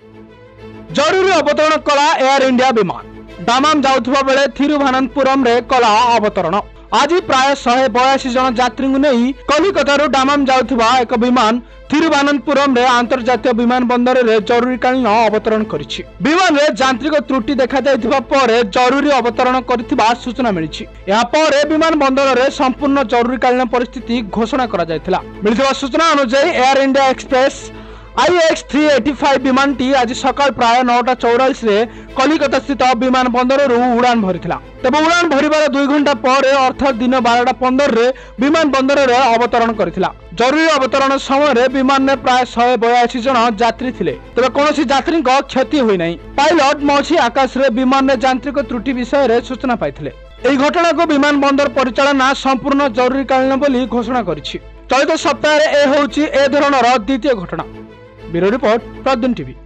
जरूरी अवतरण कला एयर इंडिया विमान डामाम जाउथबा बेले थिरुवनंतपुरम रे कला अवतरण। आज प्राय 182 जन यात्री नहीं कलिकतारू डामाम जाउथबा एक विमान थिरुवनंतपुरम रे अंतर्जातीय विमान बंदर रे जरूरीकालीन अवतरण करिछि। विमान रे यांत्रिक त्रुटि देखा जायथिबा परे जरूरी अवतरण करथिबा सूचना मिलिछि। या परे विमान बंदर रे संपूर्ण जरूरीकालीन परिस्थिति घोषणा करा जायथिला। मिलिथिबा सूचना अनुसार एयर इंडिया एक्सप्रेस IX385 विमान टी आज सकाळ प्राय 9:44 रे कलिकता स्थित विमान बंदर उड़ान भरिथिला। तब उड़ान भरिबार 2 घंटा पर अर्थात दिन 12:15 रे विमान बंदर रे अवतरण करथिला। जरूरी अवतरण समय रे विमान में प्राय 182 जन यात्री थिले। तबे कोनोसी यात्री को क्षति होई नै। पायलट मौसी आकाश रे विमान में यांत्रिक त्रुटि विषय रे सूचना पाइथिले। एही घटना को विमान बंदर परिचालना संपूर्ण जरूरीकालीन बोली घोषणा करिछि। चलित सप्ताह रे ए होउछि ए धरणर द्वितीय घटना। Bureau report Pradyun TV.